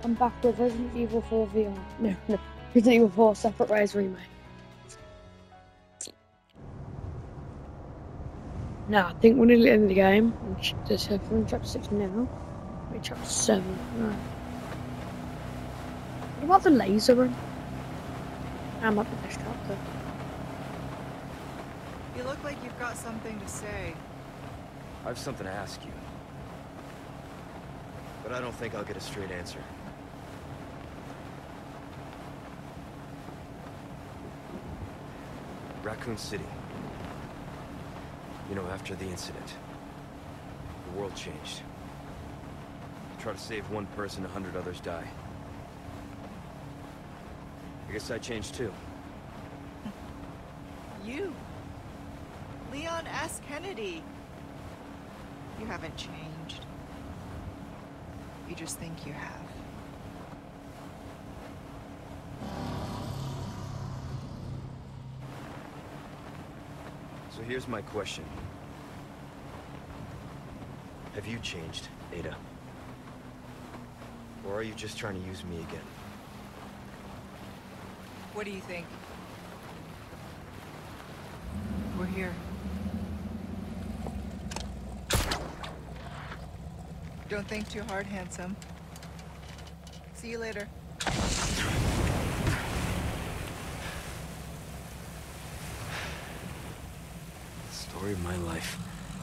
I'm back with Resident Evil 4 VR. No, Resident Evil 4 Separate Ways remake. Now, I think we're nearly at the end of the game. Just we're in chapter 6 now. We're in chapter 7. Right. What about the laser room? I'm up with this chapter. You look like you've got something to say. I have something to ask you. But I don't think I'll get a straight answer. Raccoon City. You know, after the incident, the world changed. Try to save one person, 100 others die. I guess I changed too. You? Leon S. Kennedy. You haven't changed. You just think you have. So here's my question. Have you changed, Ada? Or are you just trying to use me again? What do you think? We're here. Don't think too hard, handsome. See you later. Story of my life.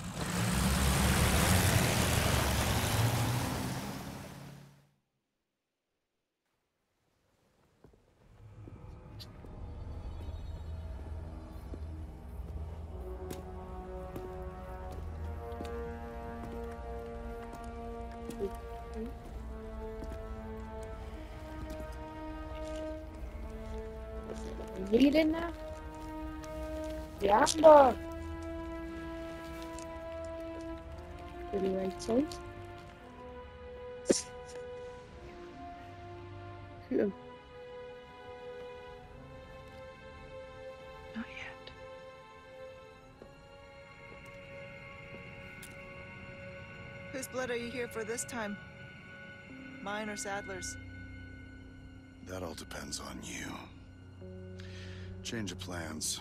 Lead in there? Yeah, but really rated. Yeah. Not yet. Whose blood are you here for this time? Mine or Sadler's? That all depends on you. Change of plans.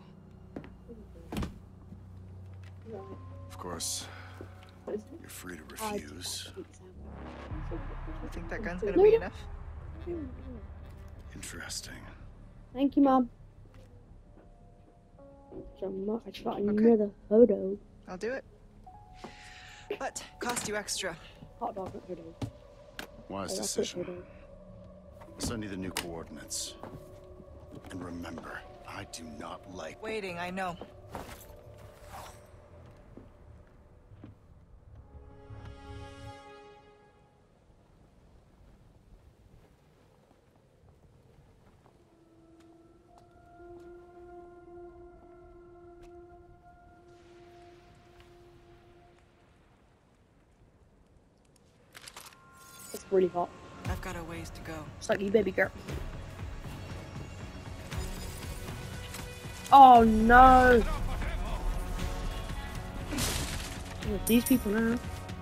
Of course, you're free to refuse. You think that gun's gonna be enough? Interesting. Thank you, Mom. I just got another photo. I'll do it. But cost you extra. Hot dog photo. Wise decision. Send you the new coordinates. And remember, I do not like Waiting, I know. It's really hot. I've got a ways to go. It's like you, baby girl. Oh no! These people now.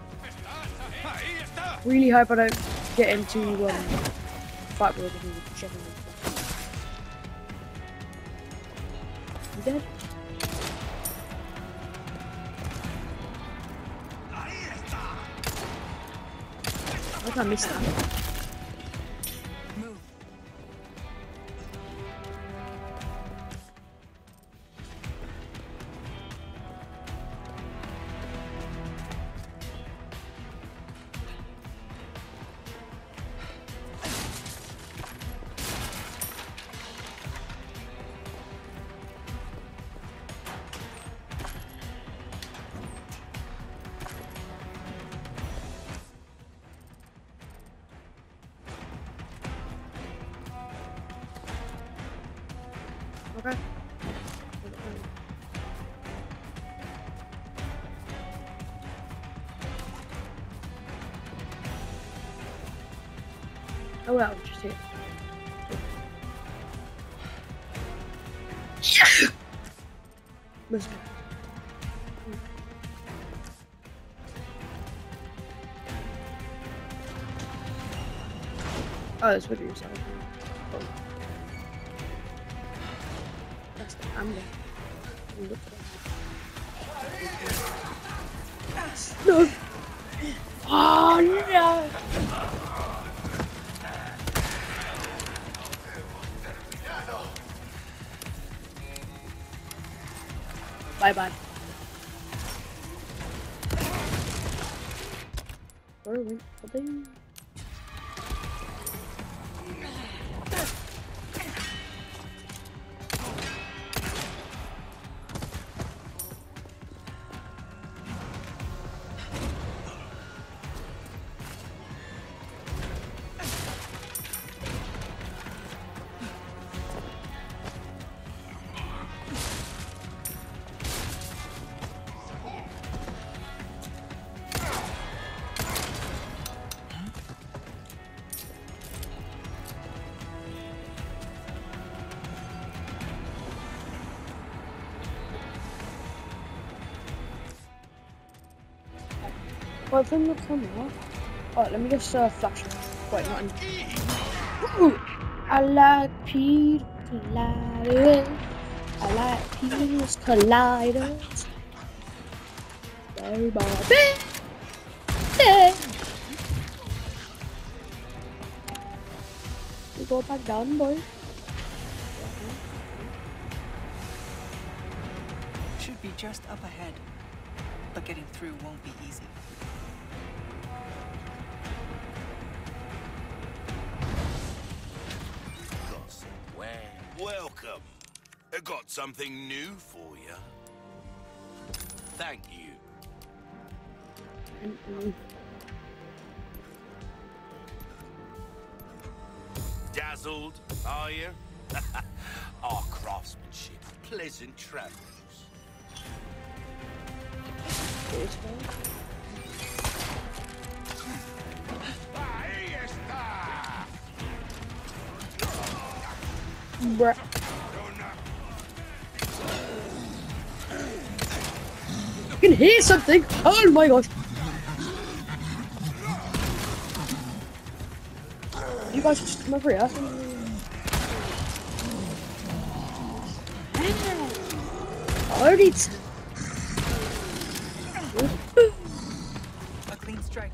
Really hope I don't get into fight with them. You dead? How did I miss that? Move. Okay. Oh well, just here. Yeah! Must be. Oh, that's what you're saying. Oh. That's the amber. No! Oh no! Bye bye. Where went the thing? Well, from the camera. Alright, let me just flash it. Wait, not in. Ooh, I like peas colliders. I like peas colliders. Everybody. We go back down, boy. Should be just up ahead, but getting through won't be easy. Welcome. I got something new for you. Thank you. Dazzled, are you? Our craftsmanship, pleasant travels. Bruh. I can hear something! Oh my gosh! You guys just come over here. Already. A clean strike.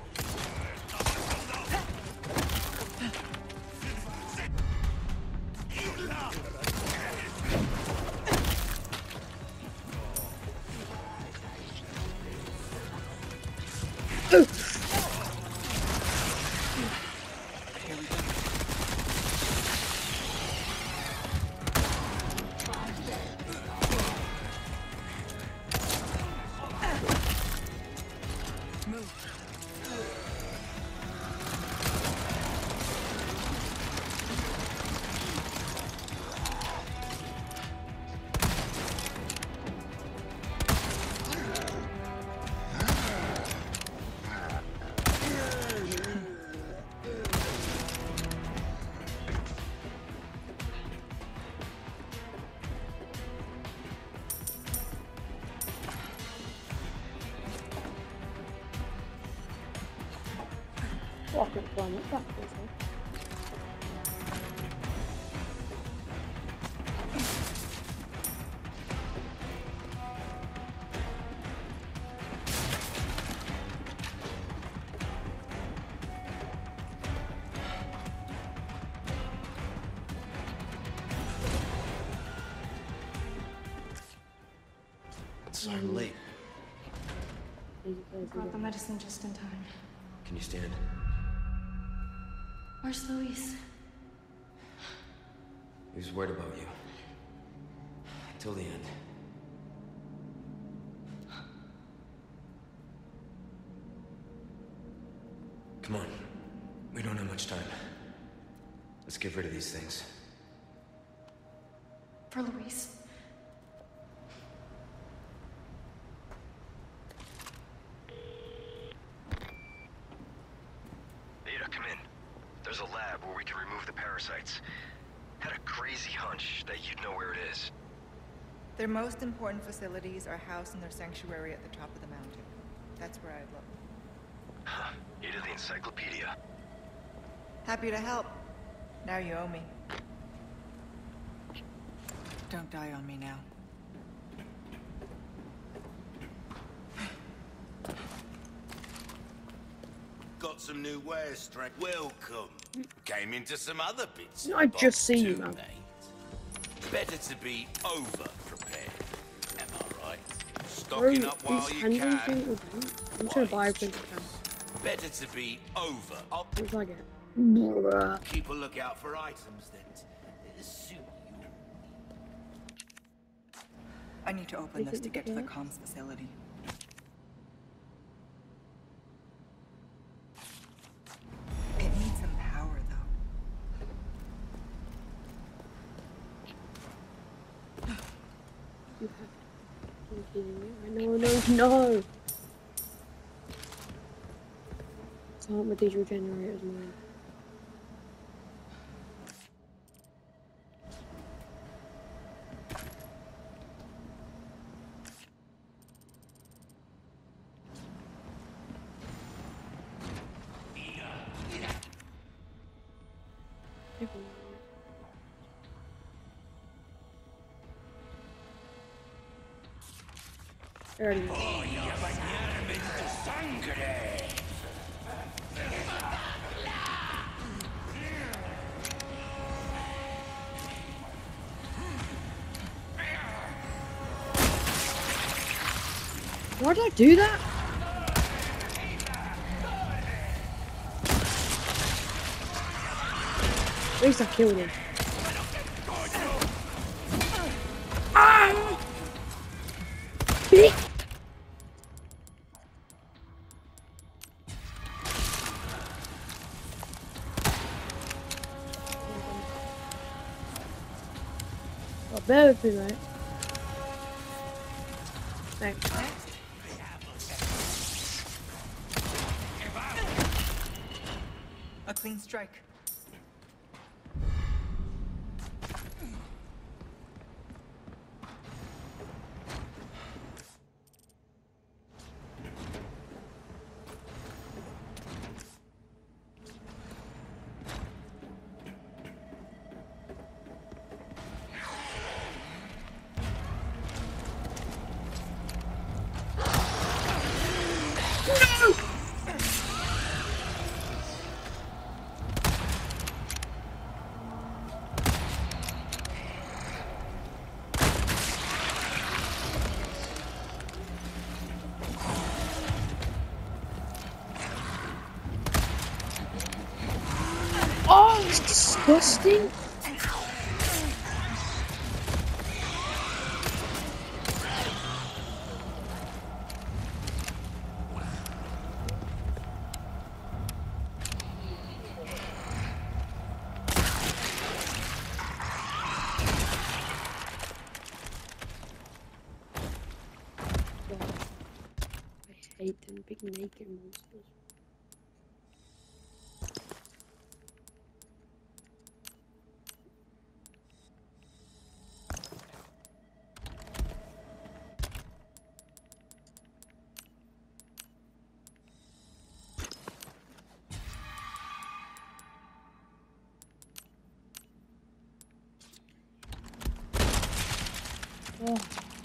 Rocket climb it back, Sorry I'm late. Got the medicine just in time. Can you stand? Where's Luis? He was worried about you. Until the end. Come on. We don't have much time. Let's get rid of these things. For Luis. Ada, come in. There's a lab where we can remove the parasites. Had a crazy hunch that you'd know where it is. Their most important facilities are housed in their sanctuary at the top of the mountain. That's where I'd look. Ada the Encyclopedia. Happy to help. Now you owe me. Don't die on me now. Got some new wares, strength. Welcome. Came into some other bits. I just see you, too, man. mate. Better to be over prepared. Am I right? Bro, Stocking up while these you handling can. things. I'm trying to buy everything I can. Better to be over. I'll What do I get? Bruh. keep a lookout for items that suit you. I need to open this to get to the comms facility. It needs some power, though. You have to be kidding me. No. Can't with these regenerators, man. I already know. Why did I do that? At least I killed him. Ah! Oh, bear with me, mate. Thanks. A clean strike. Oh, it's disgusting. I hate them big naked monsters. Oh.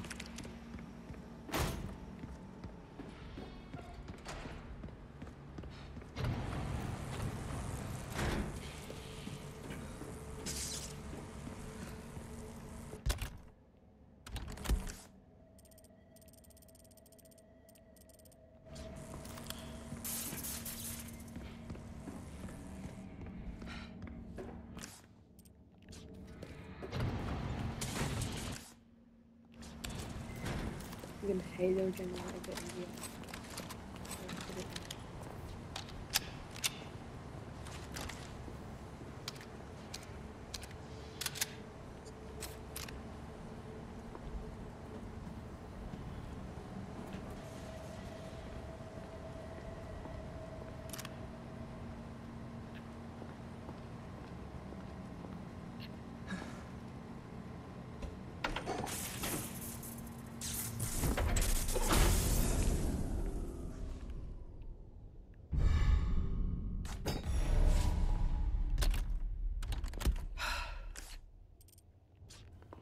I'm gonna Halo generate a bit in here.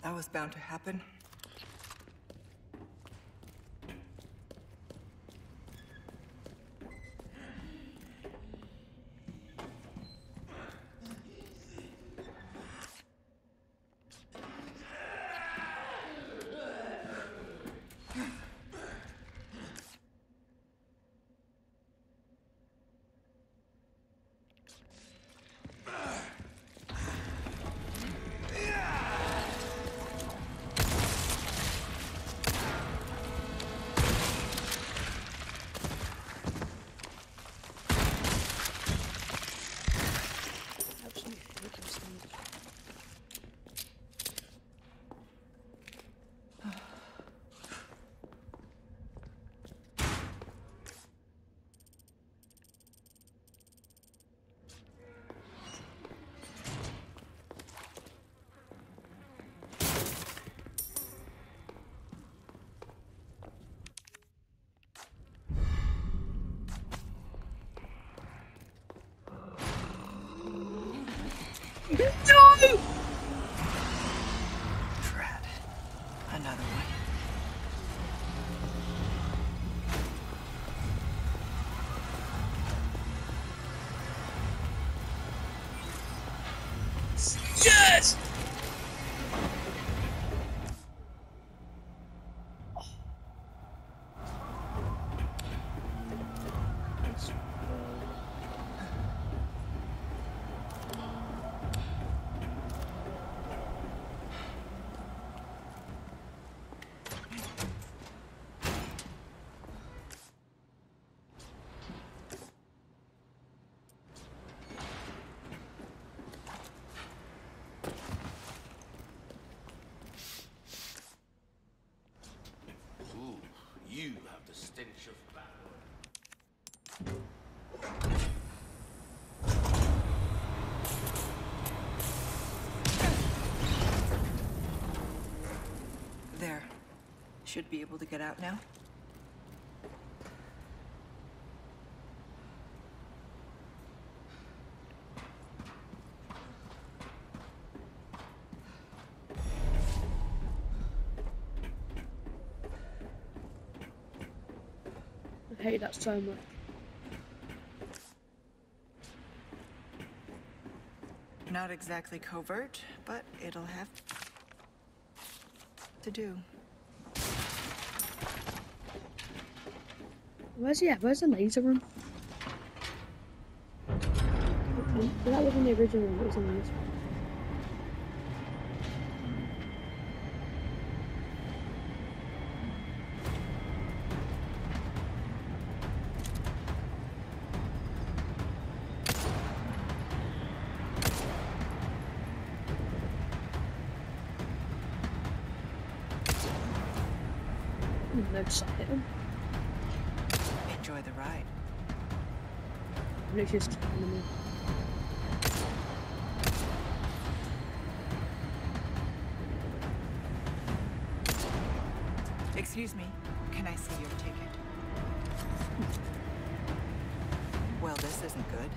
That was bound to happen. No! Drat. Another one. Yes! Ooh, you have the stench of battle. There. Should be able to get out now. I hate that so much. Not exactly covert, but it'll have to do. Where's he at? Where's the laser room? So that was in the original one, it was in this one. No, just hit him. Enjoy the ride. Literally just killing him. Excuse me, can I see your ticket? Well, this isn't good.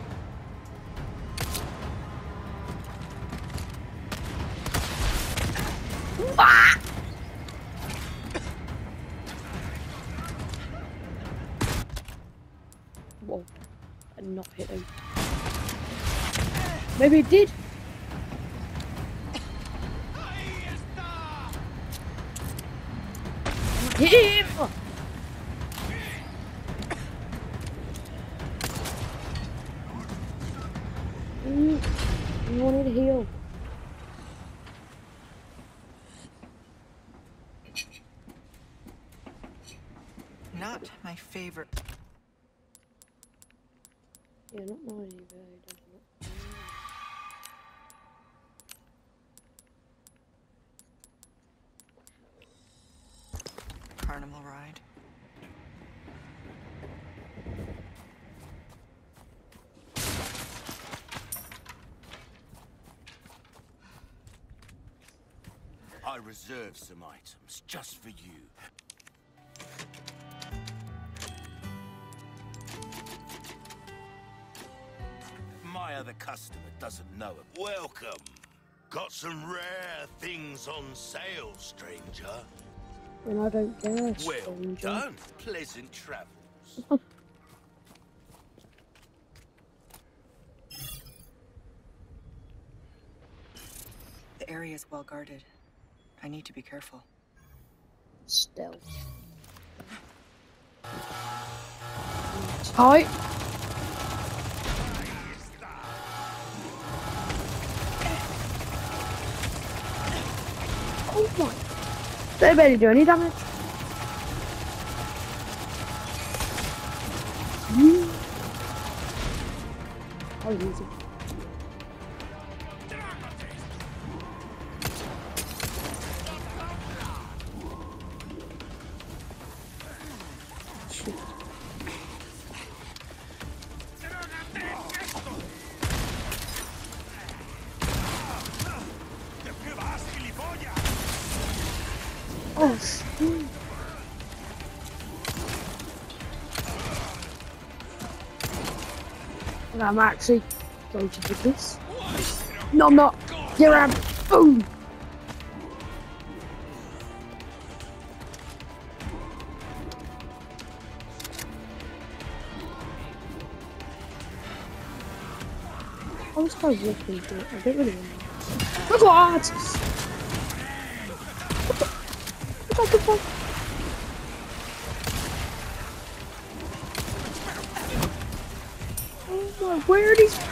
Whoa, and not hit him. Maybe it did. Hit him! You wanted to heal. Not my favorite. Yeah, not mine either. It doesn't look. Carnival ride. I reserved some items just for you. My other customer doesn't know it. Welcome. Got some rare things on sale, stranger. And I don't care, Well stranger. done. Pleasant travels. The area is well guarded. I need to be careful. Stealth. Tight. Oh my. They barely do any damage. That was easy. Shit. Oh, shit. I'm actually going to do this. No, I'm not. Here I am. Boom. I was kind of looking for it. I don't really want to. Look what? What the fuck? Oh my, where are these?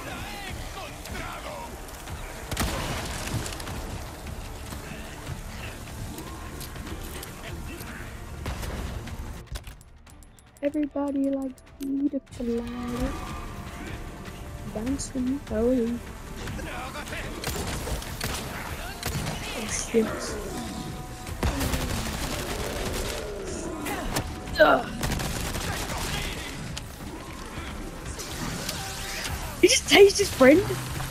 Everybody likes pina colada. Dancing, oh. Oh shit. Ugh. He just tased his friend.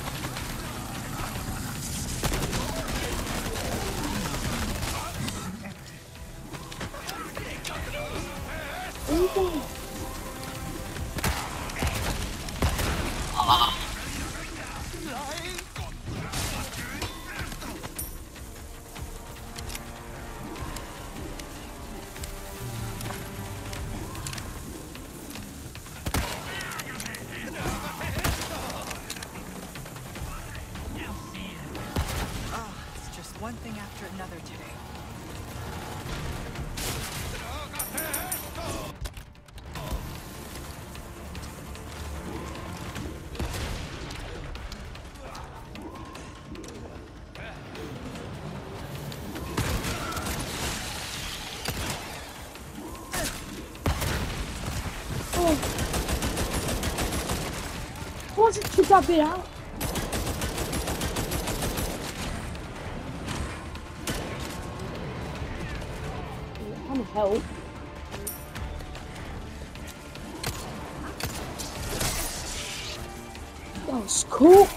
Oh. It's just one thing after another today. What's it took that bit out? I'm gonna help. That was cool.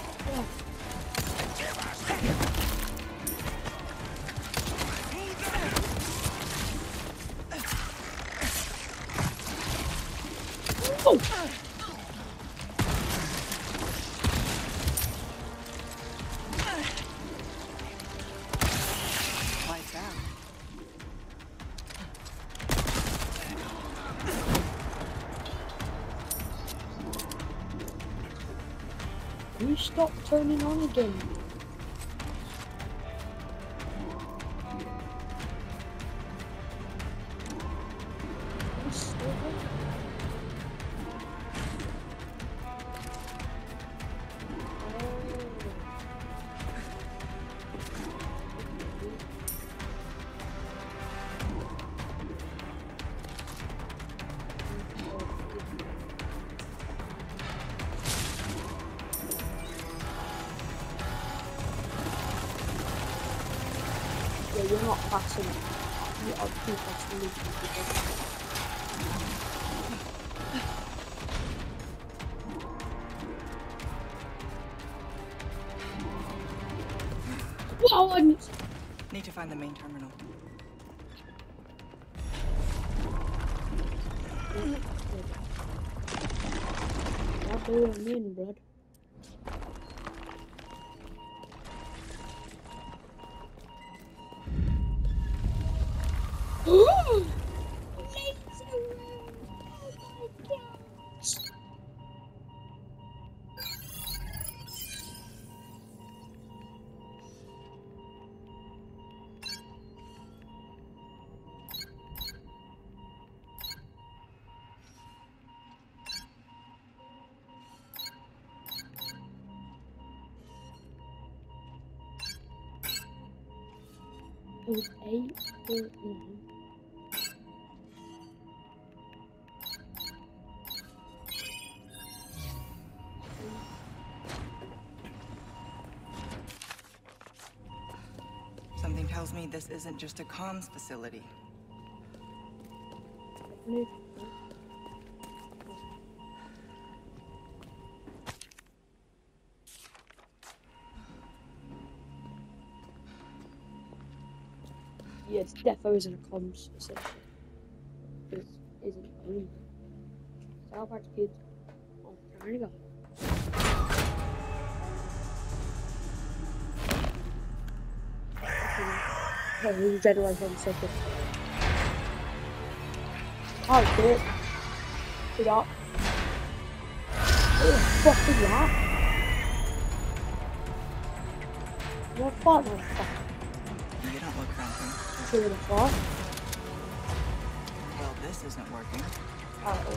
Oh. Lights out. You stop turning on again. Yeah, you're not passing. You are too fast to leave people. Whoa! Need to find the main terminal. What do you mean, bud? It was 8 or 9. Something tells me this isn't just a comms facility. Yes, defo isn't a comms facility. It isn't green. South Park's kids. Oh, there you go. Oh, he's dead right on the second. Oh, shit. Get up. What the fuck is that? What the fuck, motherfucker? You don't look friendly. Who the fuck? Well, this isn't working. Oh.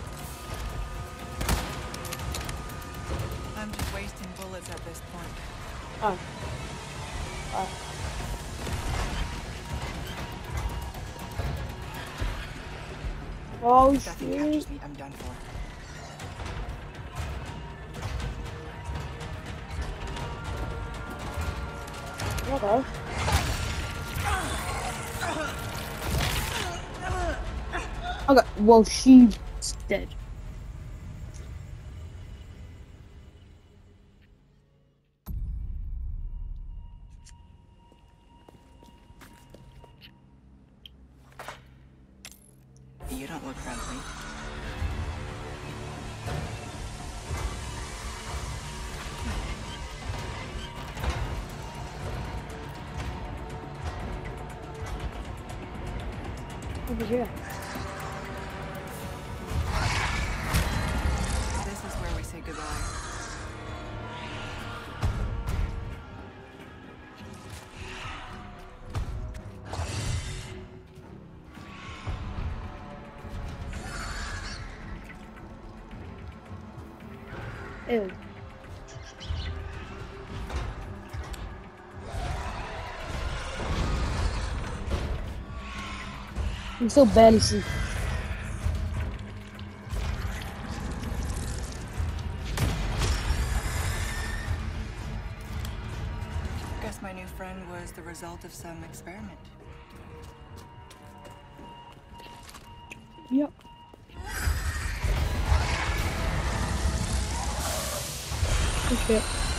I'm just wasting bullets at this point. Oh. Oh. Oh, If nothing shit. captures me, I'm done for. Okay. Okay, well, she's dead. You don't look friendly. Over here. This is where we say goodbye. Ew. I can still barely see. Guess my new friend was the result of some experiment. Yep. Okay.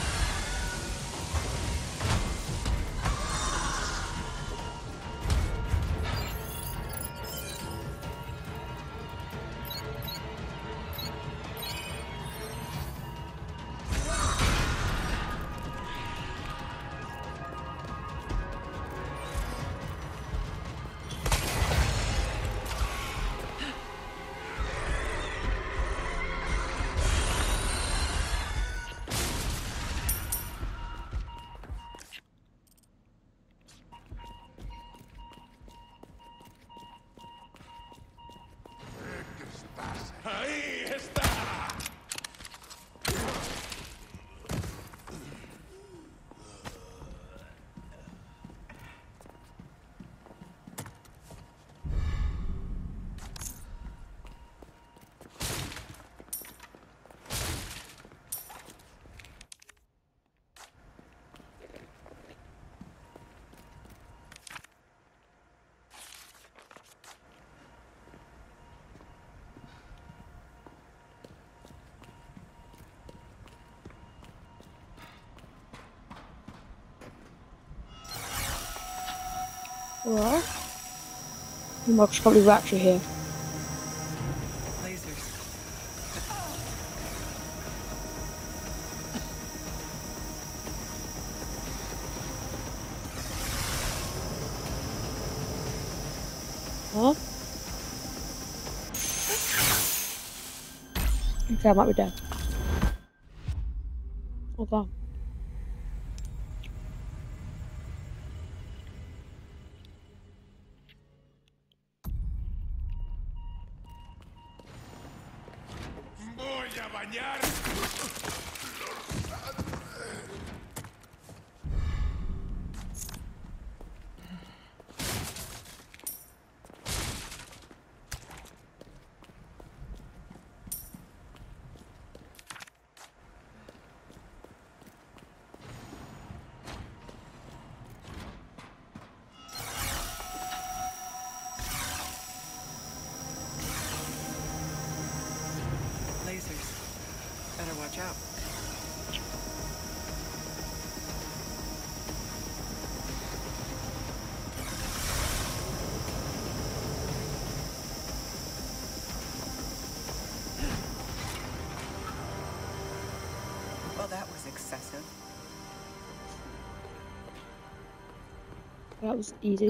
What? Mark's probably rapture here. Lasers. Huh? Okay, I might be dead. Okay. Voy a bañar. is excessive. That was easy.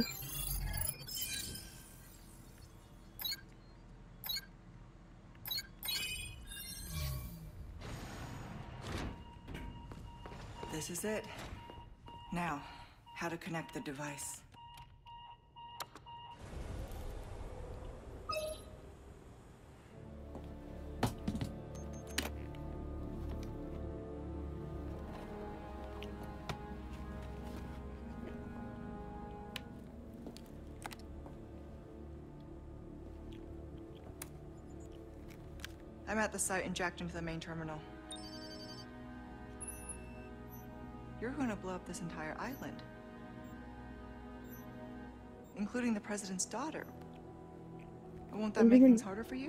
This is it. Now, how to connect the device. I'm at the site and jacked into the main terminal. You're going to blow up this entire island. Including the president's daughter. Won't that make things harder for you?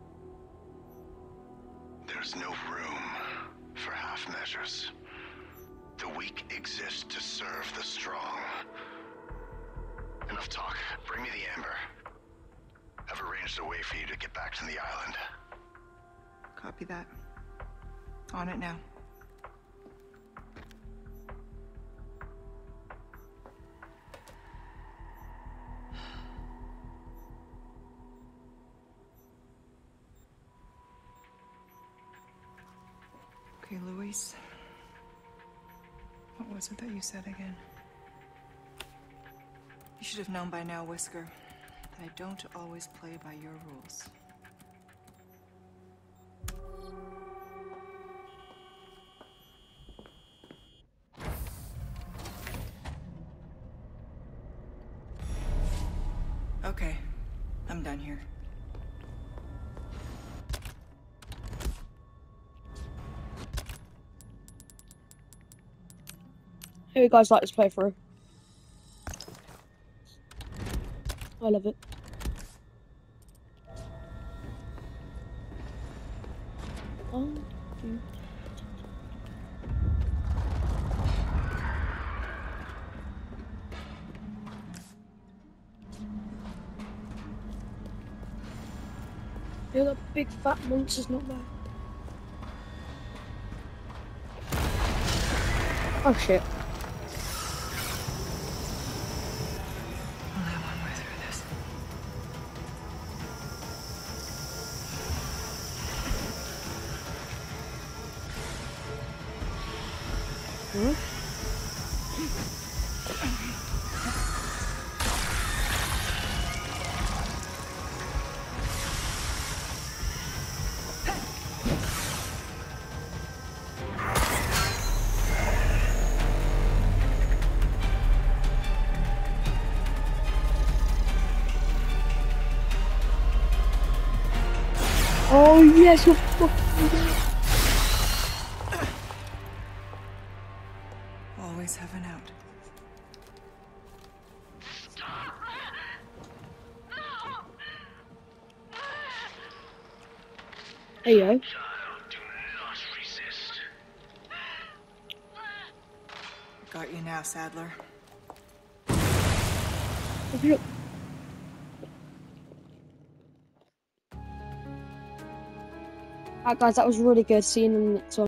There's no room for half measures. The weak exist to serve the strong. Enough talk. Bring me the amber. I've arranged a way for you to get back to the island. Copy that. On it now. Okay, Luis. What was it that you said again? You should have known by now, Whisker, that I don't always play by your rules. Okay, I'm done here. How you guys like this playthrough? I love it. Yeah, that big fat monster's not there. Oh shit. Only one way through this. Oh yes, you're fucking dead. Always have an out. Hey yo. Got you now, Sadler. Look. Alright guys, that was really good seeing them.